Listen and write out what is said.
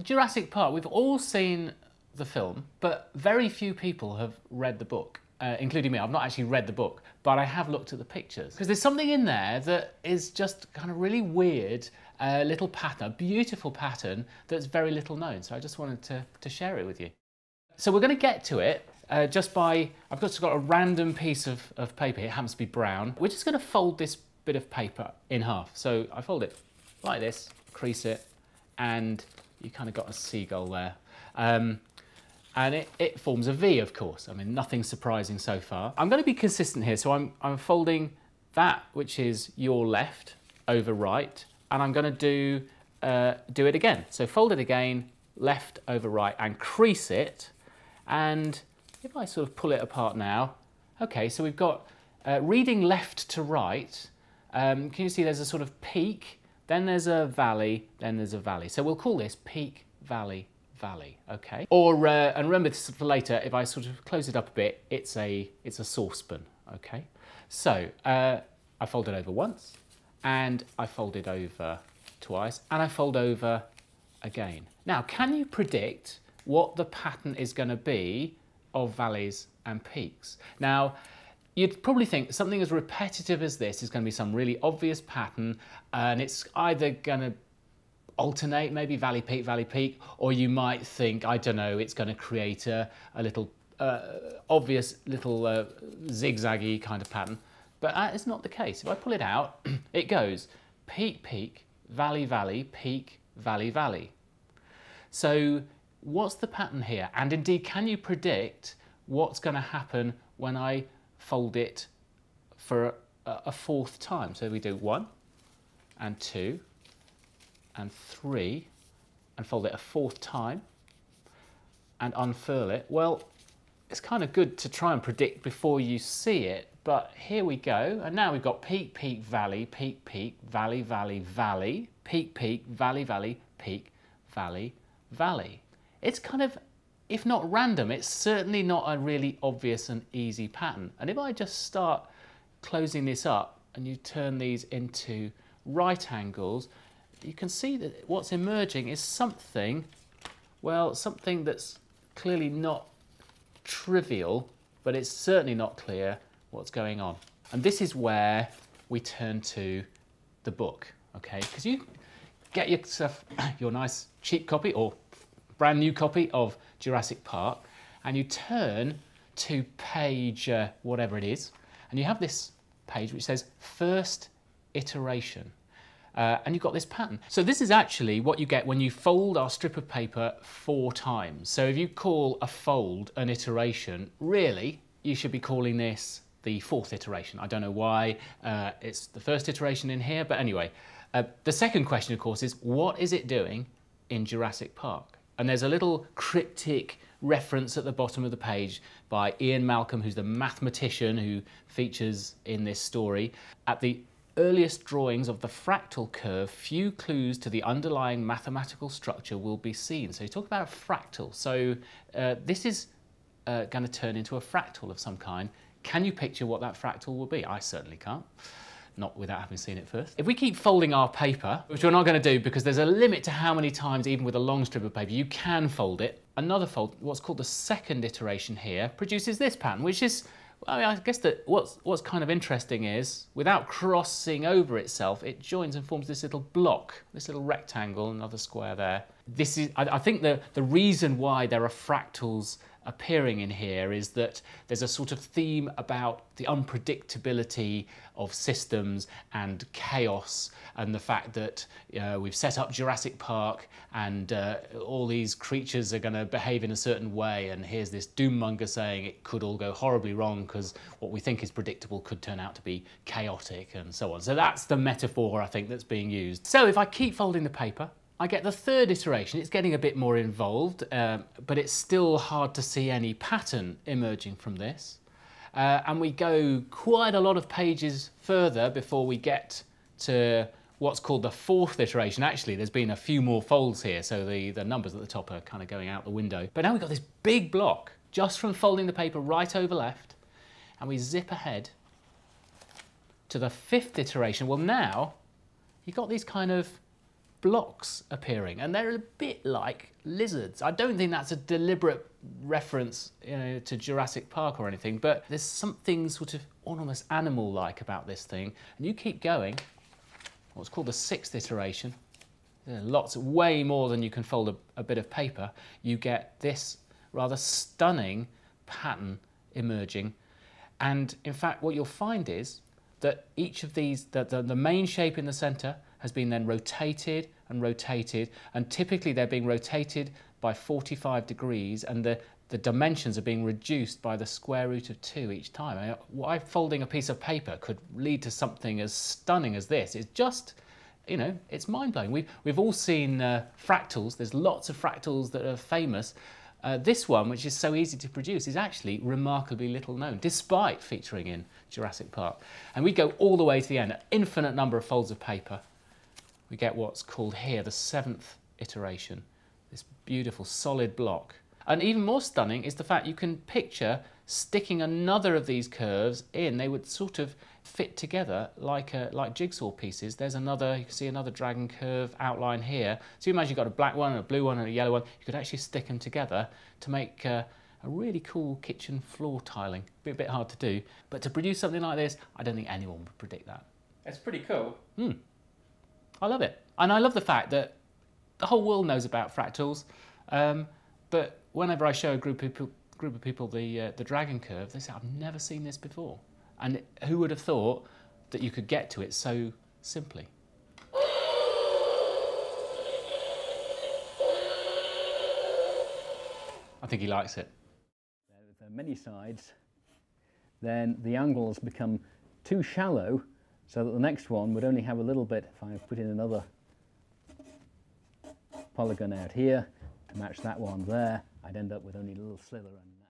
Jurassic Park, we've all seen the film, but very few people have read the book, including me. I've not actually read the book, but I have looked at the pictures. Because there's something in there that is just kind of really weird, little pattern, a beautiful pattern that's very little known. So I just wanted to share it with you. So we're going to get to it just by, I've just got a random piece of paper here, it happens to be brown. We're just going to fold this bit of paper in half. So I fold it like this, crease it, and you kind of got a seagull there. And it forms a V, of course. I mean, nothing surprising so far. I'm going to be consistent here, so I'm folding that which is your left over right, and I'm going to do it again. So fold it again, left over right, and crease it. And if I sort of pull it apart now, okay, so we've got reading left to right. Can you see there's a sort of peak, then there's a valley, then there's a valley. So we'll call this peak, valley, valley, okay? Or, and remember this for later, if I sort of close it up a bit, it's a saucepan, okay? So I fold it over once, and I fold it over twice, and I fold over again. Now, can you predict what the pattern is going to be of valleys and peaks? Now, you'd probably think something as repetitive as this is going to be some really obvious pattern, and it's either going to alternate, maybe valley, peak, or you might think, I don't know, it's going to create a little obvious little zigzaggy kind of pattern. But that is not the case. If I pull it out, it goes peak, peak, valley, valley, peak, valley, valley. So what's the pattern here? And indeed, can you predict what's going to happen when I fold it for a fourth time? So we do 1 and 2 and 3 and fold it a fourth time and unfurl it. Well, it's kind of good to try and predict before you see it, but here we go. And now we've got peak, peak, valley, valley, valley, valley, peak, valley, valley, peak, valley, valley. It's kind of, if not random, it's certainly not a really obvious and easy pattern. And if I just start closing this up and you turn these into right angles, you can see that what's emerging is something, well, something that's clearly not trivial, but it's certainly not clear what's going on. And this is where we turn to the book, okay? Because you get yourself your nice cheap copy or brand new copy of Jurassic Park, and you turn to page whatever it is, and you have this page which says first iteration. And you've got this pattern. So this is actually what you get when you fold our strip of paper 4 times. So if you call a fold an iteration, really, you should be calling this the 4th iteration. I don't know why it's the first iteration in here, but anyway. The second question, of course, is what is it doing in Jurassic Park? And there's a little cryptic reference at the bottom of the page by Ian Malcolm, who's the mathematician who features in this story. At the earliest drawings of the fractal curve, few clues to the underlying mathematical structure will be seen. So you talk about a fractal. So this is going to turn into a fractal of some kind. Can you picture what that fractal will be? I certainly can't. Not without having seen it first. If we keep folding our paper, which we're not going to do because there's a limit to how many times, even with a long strip of paper, you can fold it. Another fold, what's called the second iteration here, produces this pattern, which is, well, I guess that what's kind of interesting is, without crossing over itself, it joins and forms this little block, this little rectangle, another square there. This is, I think the reason why there are fractals appearing in here is that there's a sort of theme about the unpredictability of systems and chaos, and the fact that we've set up Jurassic Park and all these creatures are going to behave in a certain way, and here's this doom-monger saying it could all go horribly wrong because what we think is predictable could turn out to be chaotic and so on. So that's the metaphor, I think, that's being used. So if I keep folding the paper, I get the third iteration. It's getting a bit more involved, but it's still hard to see any pattern emerging from this. And we go quite a lot of pages further before we get to what's called the 4th iteration. Actually, there's been a few more folds here, so the numbers at the top are kind of going out the window. But now we've got this big block just from folding the paper right over left, and we zip ahead to the 5th iteration. Well, now you've got these kind of blocks appearing, and they're a bit like lizards. I don't think that's a deliberate reference, you know, to Jurassic Park or anything, but there's something sort of almost animal-like about this thing. And you keep going, what's called the 6th iteration, lots, way more than you can fold a bit of paper, you get this rather stunning pattern emerging. And in fact, what you'll find is that each of these, the main shape in the centre has been then rotated and rotated, and typically they're being rotated by 45 degrees, and the dimensions are being reduced by the square root of 2 each time. I mean, why folding a piece of paper could lead to something as stunning as this is just, you know, it's mind-blowing. We've all seen fractals. There's lots of fractals that are famous. This one, which is so easy to produce, is actually remarkably little known, despite featuring in Jurassic Park. And we go all the way to the end, an infinite number of folds of paper. We get what's called here the 7th iteration, this beautiful solid block. And even more stunning is the fact you can picture sticking another of these curves in. They would sort of fit together like jigsaw pieces. There's another, you can see another dragon curve outline here. So you imagine you've got a black one, and a blue one, and a yellow one. You could actually stick them together to make a really cool kitchen floor tiling. Be a bit hard to do, but to produce something like this, I don't think anyone would predict that. It's pretty cool. I love it. And I love the fact that the whole world knows about fractals, but whenever I show a group of people the dragon curve, they say, I've never seen this before. And who would have thought that you could get to it so simply? I think he likes it. If there are many sides, then the angles become too shallow, so that the next one would only have a little bit. If I put in another polygon out here to match that one there, I'd end up with only a little slither.